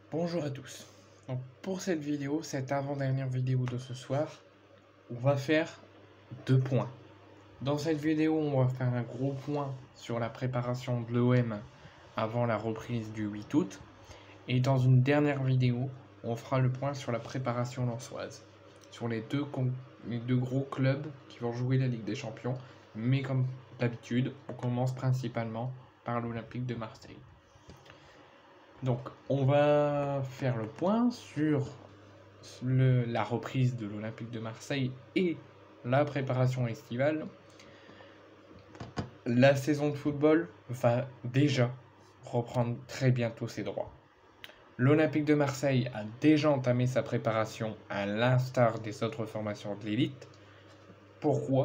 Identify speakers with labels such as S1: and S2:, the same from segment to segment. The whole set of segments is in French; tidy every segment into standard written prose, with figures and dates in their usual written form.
S1: Bonjour à tous. Donc pour cette vidéo, cette avant-dernière vidéo de ce soir, on va faire 2 points. Dans cette vidéo, on va faire un gros point sur la préparation de l'OM avant la reprise du 8 août. Et dans une dernière vidéo, on fera le point sur la préparation lensoise, sur les deux gros clubs qui vont jouer la Ligue des Champions. Mais comme d'habitude, on commence principalement par l'Olympique de Marseille. Donc, on va faire le point sur la reprise de l'Olympique de Marseille et la préparation estivale. La saison de football va déjà reprendre très bientôt ses droits. L'Olympique de Marseille a déjà entamé sa préparation à l'instar des autres formations de l'élite. Pourquoi ?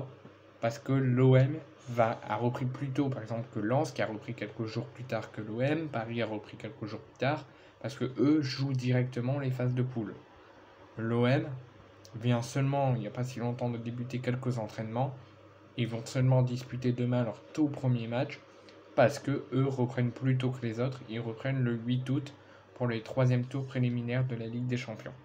S1: Parce que l'OM a repris plus tôt, par exemple, que Lens, qui a repris quelques jours plus tard que l'OM. Paris a repris quelques jours plus tard, parce que eux jouent directement les phases de poule. L'OM vient seulement, il n'y a pas si longtemps, de débuter quelques entraînements. Ils vont seulement disputer demain leur tout premier match, parce que eux reprennent plus tôt que les autres. Ils reprennent le 8 août pour les 3e tours préliminaires de la Ligue des Champions.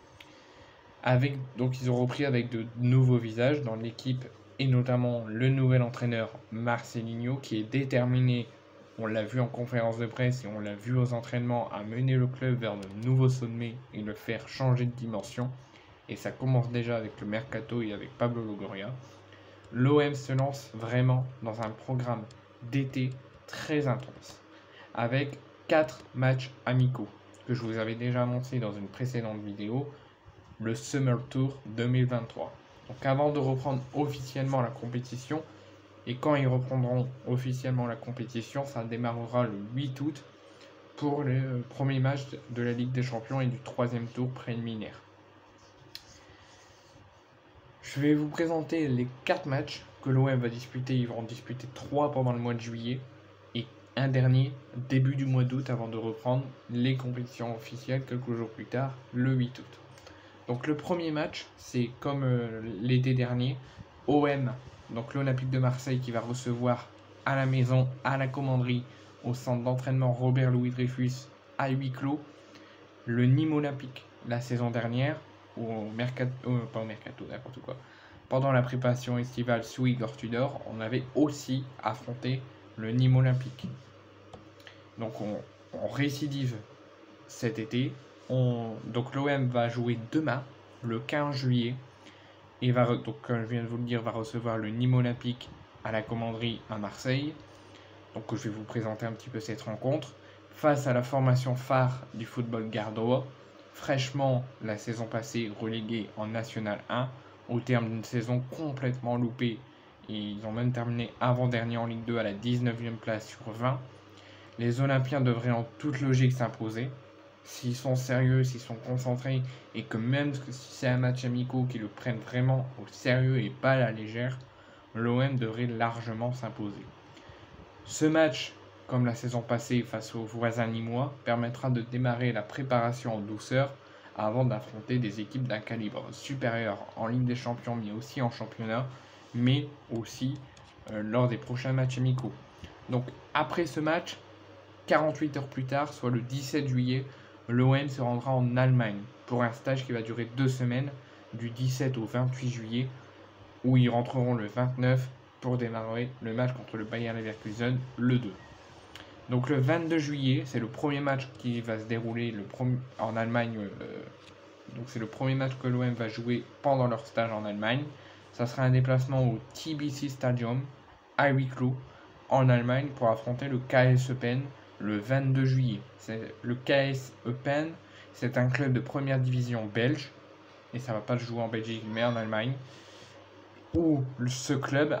S1: Donc ils ont repris avec de nouveaux visages dans l'équipe, et notamment le nouvel entraîneur Marcelinho, qui est déterminé, on l'a vu en conférence de presse et on l'a vu aux entraînements, à mener le club vers de nouveaux sommets et le faire changer de dimension. Et ça commence déjà avec le mercato et avec Pablo Longoria. L'OM se lance vraiment dans un programme d'été très intense, avec 4 matchs amicaux que je vous avais déjà annoncé dans une précédente vidéo, le Summer Tour 2023. Donc avant de reprendre officiellement la compétition, et quand ils reprendront officiellement la compétition, ça démarrera le 8 août pour le premier match de la Ligue des Champions et du 3e tour préliminaire. Je vais vous présenter les 4 matchs que l'OM va disputer. Ils vont en disputer 3 pendant le mois de juillet et un dernier début du mois d'août avant de reprendre les compétitions officielles quelques jours plus tard, le 8 août. Donc le premier match, c'est comme l'été dernier, OM, donc l'Olympique de Marseille qui va recevoir à la maison, à la commanderie, au centre d'entraînement Robert Louis Dreyfus, à huis clos, le Nîmes Olympique la saison dernière, ou au mercato, pas au mercato, n'importe quoi. Pendant la préparation estivale sous Igor Tudor, on avait aussi affronté le Nîmes Olympique. Donc on récidive cet été. Donc l'OM va jouer demain, le 15 juillet, et donc comme je viens de vous le dire, va recevoir le Nîmes Olympique à la commanderie à Marseille. Donc je vais vous présenter un petit peu cette rencontre face à la formation phare du football gardois, fraîchement la saison passée reléguée en National 1 au terme d'une saison complètement loupée, et ils ont même terminé avant-dernier en Ligue 2 à la 19e place sur 20. Les Olympiens devraient en toute logique s'imposer. S'ils sont sérieux, s'ils sont concentrés, et que même si c'est un match amical, qu'ils le prennent vraiment au sérieux et pas à la légère, l'OM devrait largement s'imposer. Ce match, comme la saison passée face aux voisins nîmois, permettra de démarrer la préparation en douceur avant d'affronter des équipes d'un calibre supérieur en Ligue des Champions, mais aussi en championnat, mais aussi lors des prochains matchs amicaux. Donc après ce match, 48 heures plus tard, soit le 17 juillet, l'OM se rendra en Allemagne pour un stage qui va durer 2 semaines, du 17 au 28 juillet, où ils rentreront le 29 pour démarrer le match contre le Bayer Leverkusen le 2. Donc le 22 juillet, c'est le premier match qui va se dérouler en Allemagne. Donc c'est le premier match que l'OM va jouer pendant leur stage en Allemagne. Ça sera un déplacement au TBC Stadium à huis clos en Allemagne pour affronter le KS Eupen le 22 juillet. Le KS Eupen, c'est un club de première division belge, et ça ne va pas se jouer en Belgique mais en Allemagne, où ce club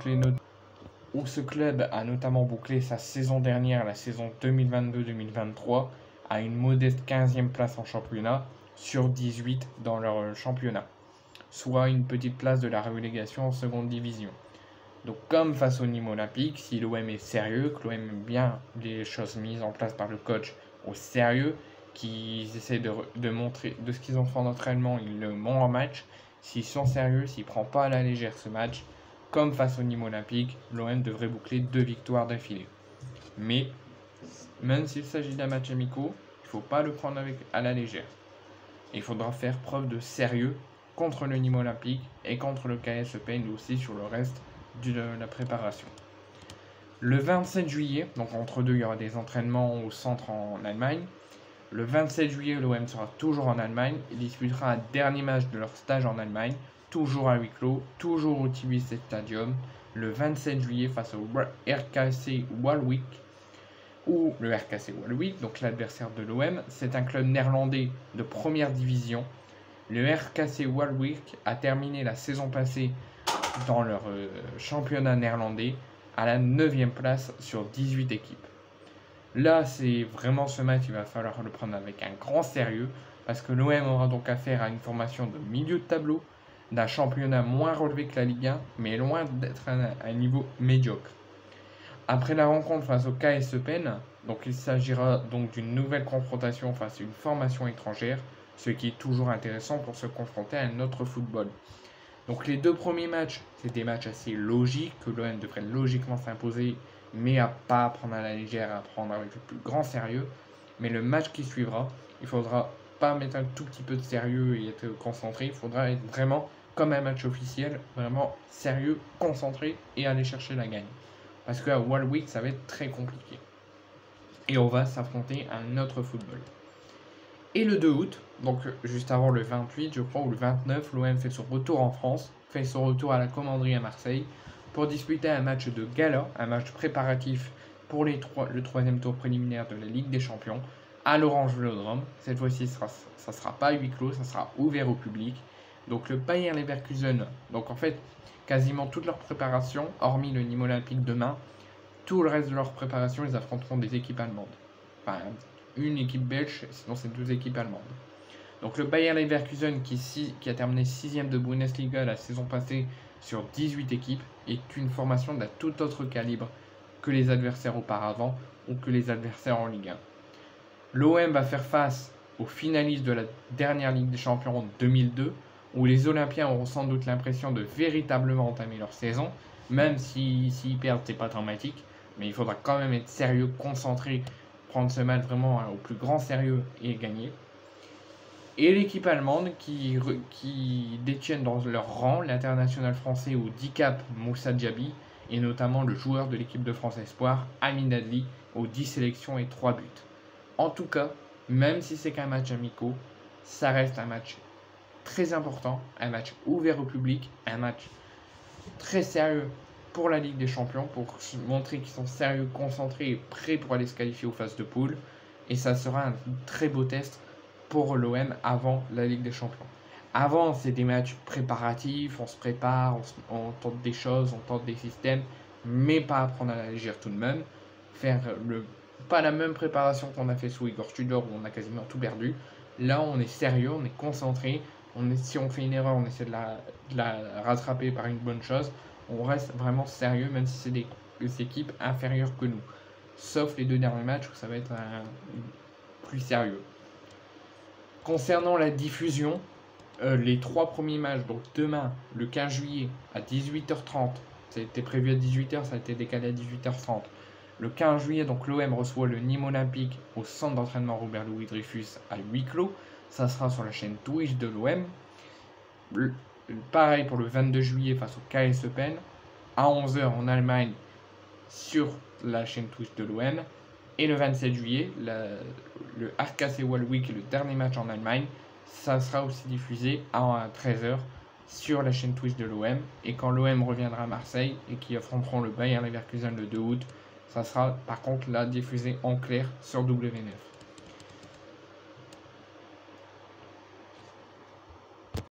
S1: a notamment bouclé sa saison dernière, la saison 2022-2023, à une modeste 15e place en championnat sur 18 dans leur championnat, soit une petite place de la relégation en seconde division. Donc comme face au Nîmes Olympique, si l'OM est sérieux, que l'OM aime bien les choses mises en place par le coach au sérieux, qu'ils essaient de montrer de ce qu'ils ont fait en entraînement, ils le montrent en match. S'ils sont sérieux, s'ils ne prennent pas à la légère ce match, comme face au Nîmes Olympique, l'OM devrait boucler 2 victoires d'affilée. Mais même s'il s'agit d'un match amical, il faut pas le prendre à la légère. Il faudra faire preuve de sérieux contre le Nîmes Olympique et contre le KS Epen aussi sur le reste de la préparation. Le 27 juillet, donc entre deux, il y aura des entraînements au centre en Allemagne. Le 27 juillet, l'OM sera toujours en Allemagne et disputera un dernier match de leur stage en Allemagne, toujours à huis clos, toujours au TBC Stadium, le 27 juillet face au RKC Waalwijk, ou le RKC Waalwijk, donc l'adversaire de l'OM. C'est un club néerlandais de première division. Le RKC Waalwijk a terminé la saison passée dans leur championnat néerlandais à la 9e place sur 18 équipes. Là, c'est vraiment ce match, il va falloir le prendre avec un grand sérieux, parce que l'OM aura donc affaire à une formation de milieu de tableau, d'un championnat moins relevé que la Ligue 1, mais loin d'être à un niveau médiocre. Après la rencontre face au KS Epen, donc il s'agira donc d'une nouvelle confrontation face à une formation étrangère, ce qui est toujours intéressant pour se confronter à un autre football. Donc les deux premiers matchs, c'est des matchs assez logiques, que l'OM devrait logiquement s'imposer, mais à pas prendre à la légère, à prendre avec le plus grand sérieux. Mais le match qui suivra, il faudra pas mettre un tout petit peu de sérieux et être concentré, il faudra être vraiment comme un match officiel, vraiment sérieux, concentré et aller chercher la gagne. Parce qu'à Waalwijk, ça va être très compliqué. Et on va s'affronter à un autre football. Et le 2 août, donc juste avant le 28, je crois, ou le 29, l'OM fait son retour en France, fait son retour à la Commanderie à Marseille, pour disputer un match de gala, un match préparatif pour le troisième tour préliminaire de la Ligue des Champions, à l'Orange Vélodrome. Cette fois-ci, ça ne sera pas huis clos, ça sera ouvert au public. Donc le Bayer Leverkusen, donc en fait, quasiment toute leur préparation, hormis le Nîmes Olympique demain, tout le reste de leur préparation, ils affronteront des équipes allemandes. Enfin, une équipe belge, sinon c'est 2 équipes allemandes. Donc le Bayer Leverkusen qui a terminé 6e de Bundesliga la saison passée sur 18 équipes est une formation d'un tout autre calibre que les adversaires auparavant ou que les adversaires en Ligue 1. L'OM va faire face aux finalistes de la dernière Ligue des Champions en 2002 où les Olympiens auront sans doute l'impression de véritablement entamer leur saison, même s'ils perdent, c'est pas dramatique, mais il faudra quand même être sérieux, concentré, prendre ce match vraiment au plus grand sérieux et gagner. Et l'équipe allemande qui détiennent dans leur rang l'international français au 10 cap Moussa Diaby et notamment le joueur de l'équipe de France Espoir, Amin Adli, aux 10 sélections et 3 buts. En tout cas, même si c'est qu'un match amical, ça reste un match très important, un match ouvert au public, un match très sérieux pour la Ligue des Champions, pour montrer qu'ils sont sérieux, concentrés et prêts pour aller se qualifier aux phases de poule. Et ça sera un très beau test pour l'OM avant la Ligue des Champions. Avant, c'est des matchs préparatifs, on se prépare, on tente des choses, on tente des systèmes, mais pas à prendre à la légère tout de même. Faire pas la même préparation qu'on a fait sous Igor Tudor où on a quasiment tout perdu. Là, on est sérieux, on est concentré. Si on fait une erreur, on essaie de la rattraper par une bonne chose. On reste vraiment sérieux, même si c'est des équipes inférieures que nous. Sauf les 2 derniers matchs où ça va être plus sérieux. Concernant la diffusion, les 3 premiers matchs, donc demain, le 15 juillet, à 18h30, ça a été prévu à 18h, ça a été décalé à 18h30. Le 15 juillet, donc l'OM reçoit le Nîmes Olympique au centre d'entraînement Robert Louis Dreyfus à huis clos. Ça sera sur la chaîne Twitch de l'OM. Pareil pour le 22 juillet face au KS Epen. À 11h en Allemagne sur la chaîne Twitch de l'OM. Et le 27 juillet, le RKC Waalwijk, le dernier match en Allemagne, ça sera aussi diffusé à 13h sur la chaîne Twitch de l'OM. Et quand l'OM reviendra à Marseille et qui affronteront le Bayer Leverkusen le 2 août, ça sera par contre là diffusé en clair sur W9.